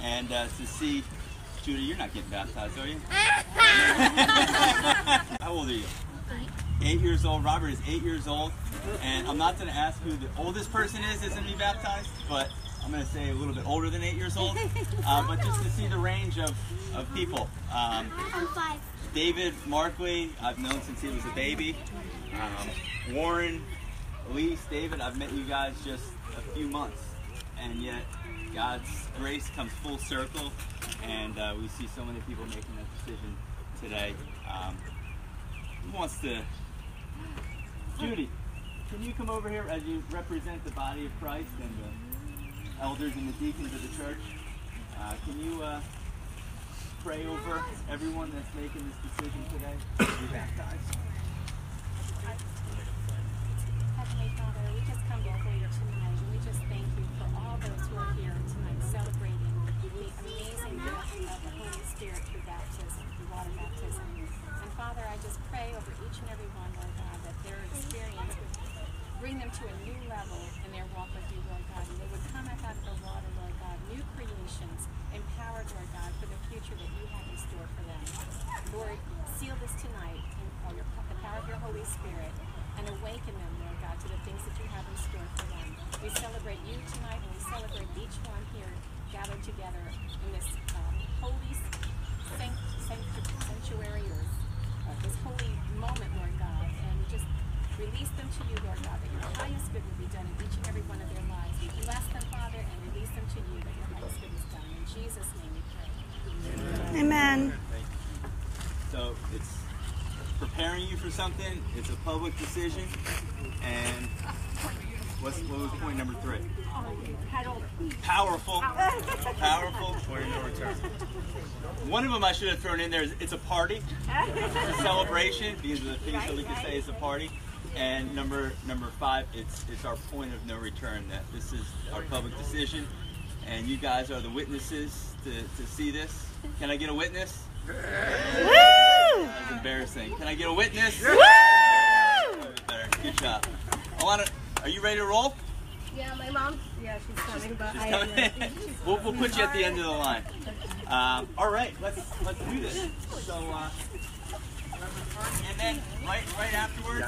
and to see, Judy, you're not getting baptized, are you? How old are you? 8 years old. Robert is 8 years old, and I'm not going to ask who the oldest person is that's going to be baptized, but I'm going to say a little bit older than 8 years old. But just to see the range of people. I'm 5. David Markley, I've known since he was a baby. Warren, Elise, David, I've met you guys just a few months, and yet God's grace comes full circle, and we see so many people making that decision today. Who wants to? Judy, can you come over here as you represent the body of Christ and the elders and the deacons of the church? Can you pray over everyone that's making this decision today to be baptized? Heavenly Father, we just come before you tonight, and we just thank you for all those who are here tonight celebrating the amazing gift of the Holy Spirit through baptism, through water baptism. And Father, I just pray over each and every one, Lord God, that their experience would bring them to a new level in their walk with you, Lord God, and they would come up out of the water, Lord God, new creations, empowered, Lord God, for the future that you have in store for them. Lord, seal this tonight in the power of your Holy Spirit, and awaken them, Lord God, to the things that you have in store for them. We celebrate you tonight, and we celebrate each one here gathered together in this holy sanctuary, or this holy moment, Lord God, and we just release them to you, Lord God, that your highest good will be done in each and every one of their lives. We bless them, Father, and release them to you, that your highest good is done. In Jesus' name we pray. Amen. So it's preparing you for something. It's a public decision. And what was point number 3? Powerful. Powerful. Point of no return. One of them I should have thrown in there is it's a party. It's a celebration. These are the things that we can say is a party. And number 5, it's our point of no return. That this is our public decision, and you guys are the witnesses to see this. Can I get a witness? Woo! That was embarrassing. Can I get a witness? Woo! Good job. Alana, are you ready to roll? Yeah, my mom. Yeah, she's coming, but She's coming. We'll put you at the end of the line. All right, let's do this. So, and then right afterwards,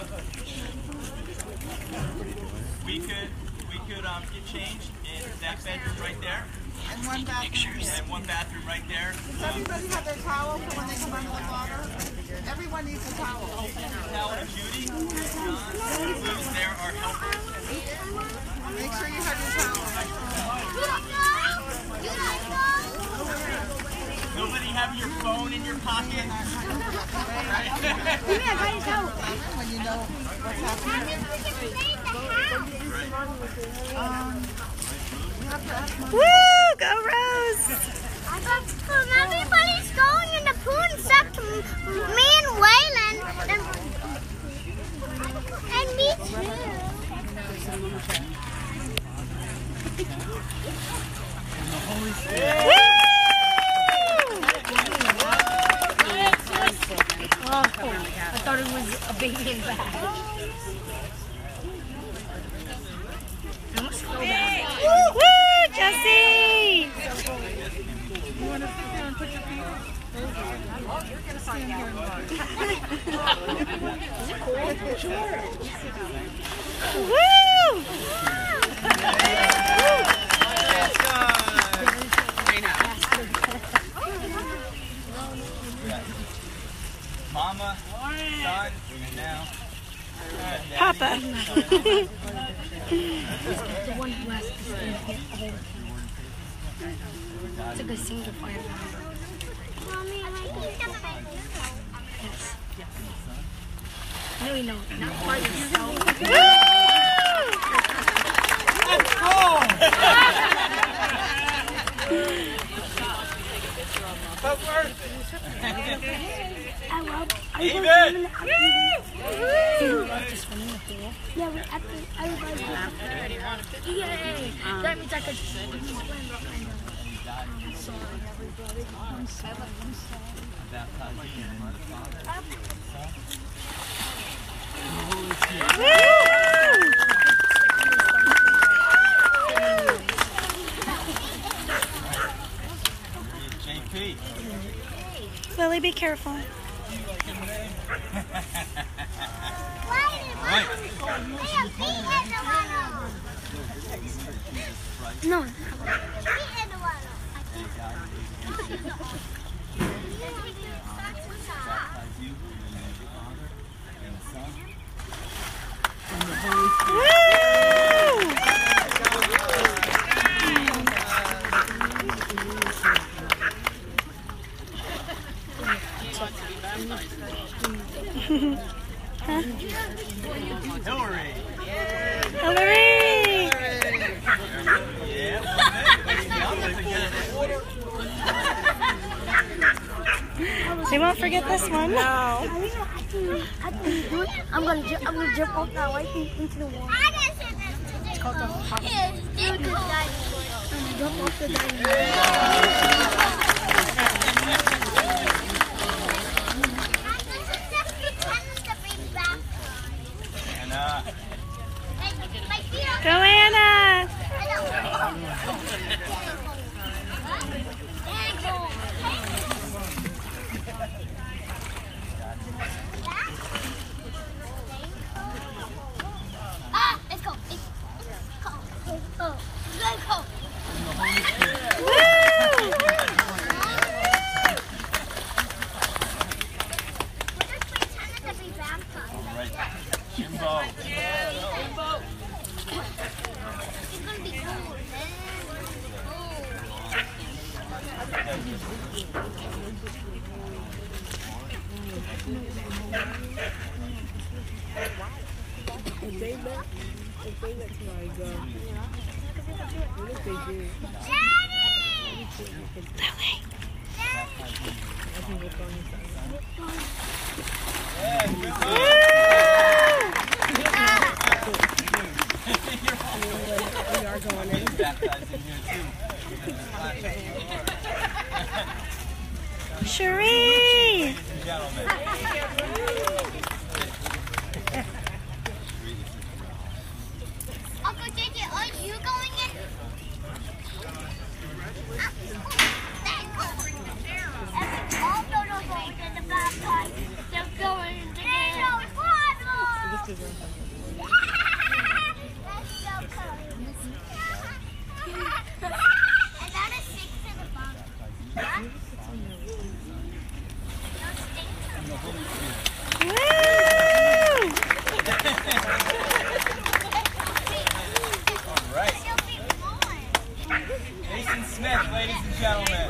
we could get changed in that bedroom right there. And one bathroom. And one bathroom right there. Does everybody have their towel for when they come under the water? Everyone needs a towel. Towel to Judy. Who's there are helpers. Make sure you have your towel. Nobody have your phone in your pocket. When you know what's happening. Woo! Go Rose! Everybody's going in the pool except me and Waylon. And me too. Woo! I thought it was a baby in bag. Woo, Jesse! You want to sit there and put your feet up? You're going to stand here and watch. Woo! Mama, son, and now Papa. The one who has to stand here. It's a good singer for you. Mommy, I like Yes. No, you know, not by yourself. let's go! But worth David! Yeah, we're at the everybody. Yay! That means I could swim. I'm sorry, everybody. I'm sorry. Lily, be careful. No. Huh? Hillary. Hillary! They won't forget this one. No. I'm gonna jump off that light into the water. It's called the hop. Jump off the Go, Anna! Let's go. Let's go. Jimbo. It's gonna be cool, Cherie! Uncle JJ, are you going in? All photos going in the baptized. They're going together. That's so cool. And that is 6 in the bottom. Jason Smith, ladies and gentlemen.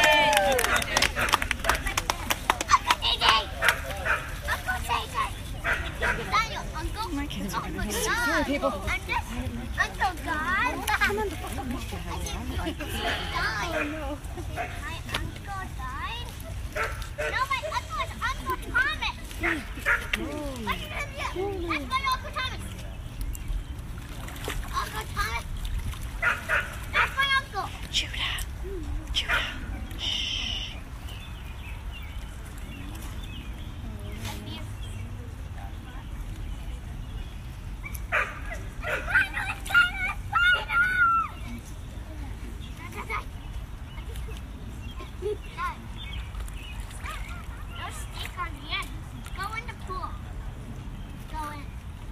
My kids are Uncle God. Uncle God. Come on. My uncle died. No, my uncle is Uncle Thomas. That's my Uncle Thomas. Uncle Thomas. That's my uncle. Judah. Judah. No stick on the end. Go in the pool. Go in.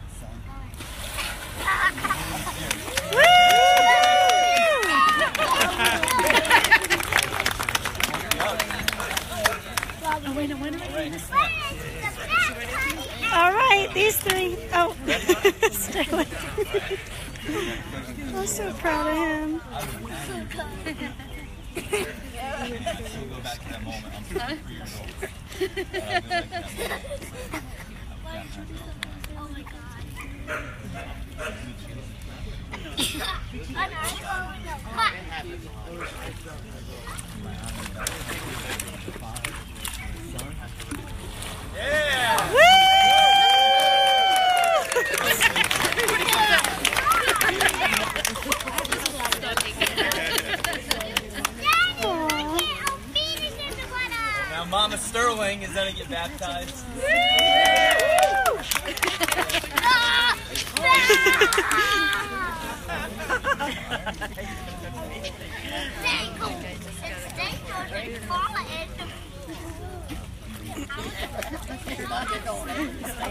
All right, these three. Oh, stay away. I'm so proud of him. We'll go back to that moment. I'm 3 years old. Oh my God. Yeah! Now Mama Sterling is going to get baptized.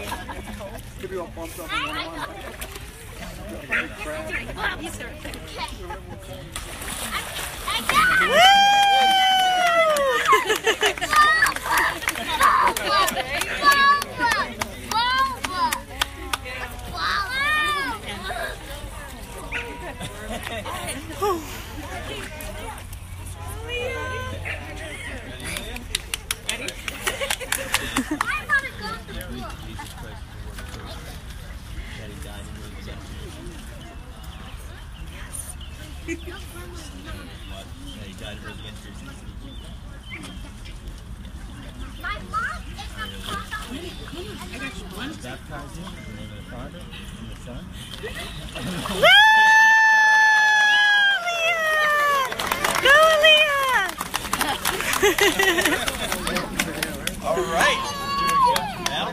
Could be all bumped up in one My mom is Baptizing in the name of the Father and the Son. Go, Leah! All right. Now,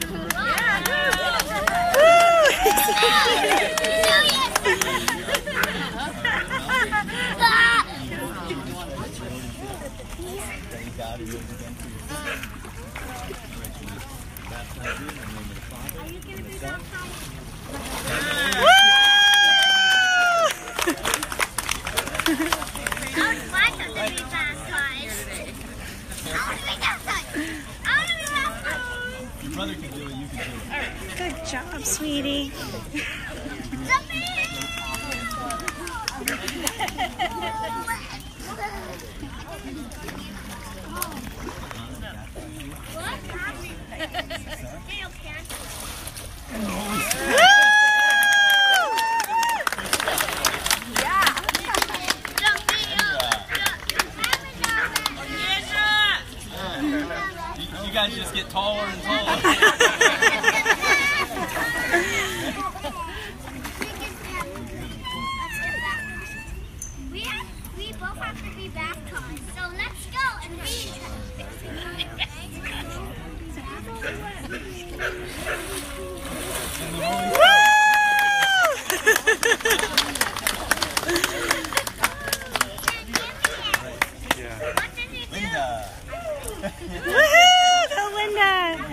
thank God he rose again for you. Baptize you in the name of the Father and the Son. Your brother can do it, you can do it. Good job, sweetie. You guys just get taller and taller. We both have to be baptized, so let's go and read. Linda. Woohoo! Go, Linda!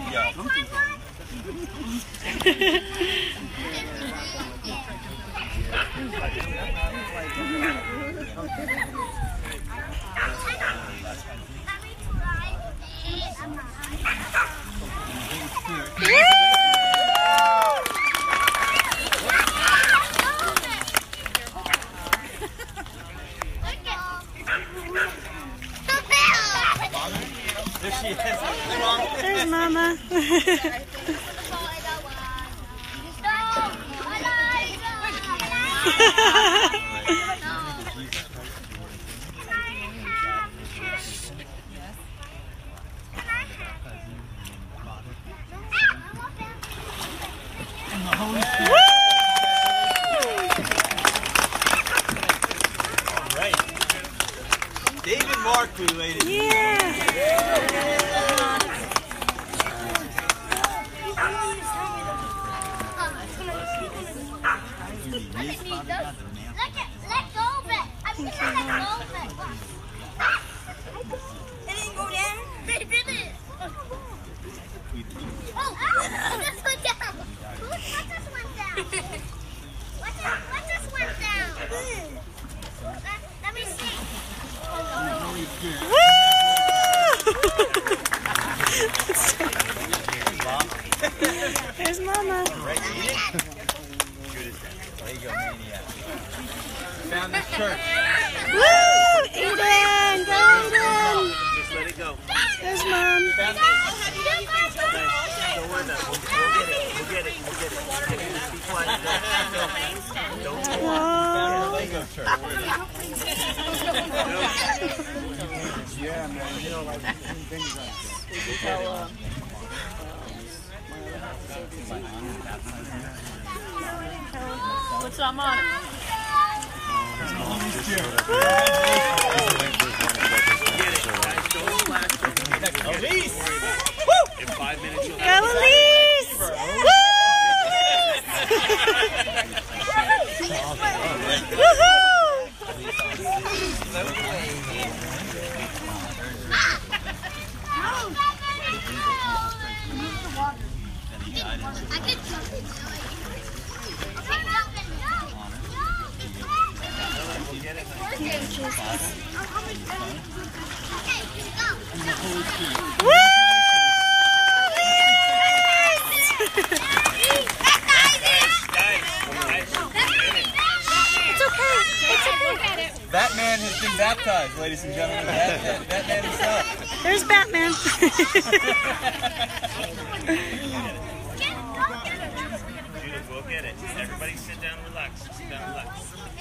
There she is. Hey, Mom. There's Mama. Right. David Mark, we waited. Yeah. Let go of it. I'm gonna let go of it. It didn't go down. They did it. Oh, this went down. What just went down? What just went down? Let me see. There's Mama. Right, eat it. Good as that. There you go, maniac. Found this church. Woo! Eden! Go, Eden! Just let it go. There's Mom. Found this. Don't worry about it. We'll get it. Be quiet. Don't Whoa. found the Lego church. Yeah, man. You know, like things like What's up, Mom? Elise! In 5 minutes, you'll Go, Elise! I Woo! It's okay. It's okay. Batman has been baptized, ladies and gentlemen. Batman himself. There's Batman. Judith, we'll get it. Everybody sit down, relax. Sit down, relax.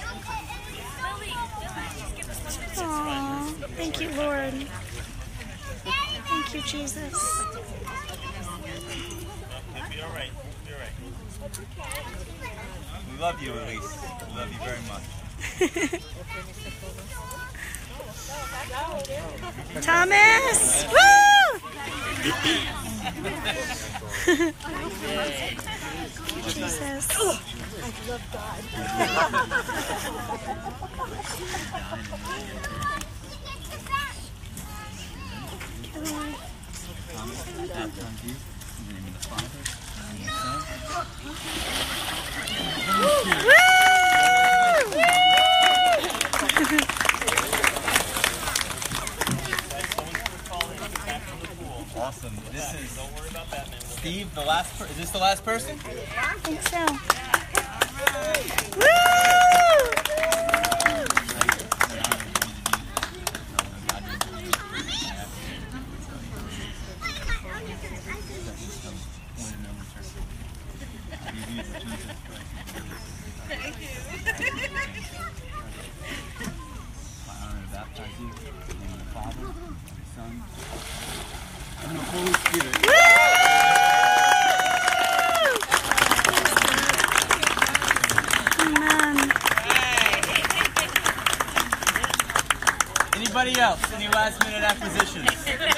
Aww, thank you, Lord. Thank you, Jesus. You'll be all right. You'll be all right. We love you, Elise. We love you very much. Thomas! Woo! Jesus. I love God. Baptize you in the name of the Father, and the Son, Awesome. This is Don't worry about Batman. Steve, the last. Is this the last person? I think so. Thank you. I honor to baptize you in the name of the Father, and the Son, and the Holy Spirit. Amen. Anybody else? Any last minute acquisitions?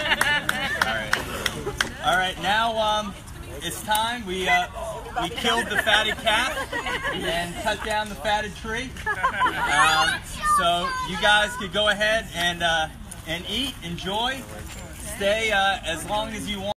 All right. Now it's time. We killed the fatted calf and cut down the fatted tree. So you guys could go ahead and eat, enjoy, stay as long as you want.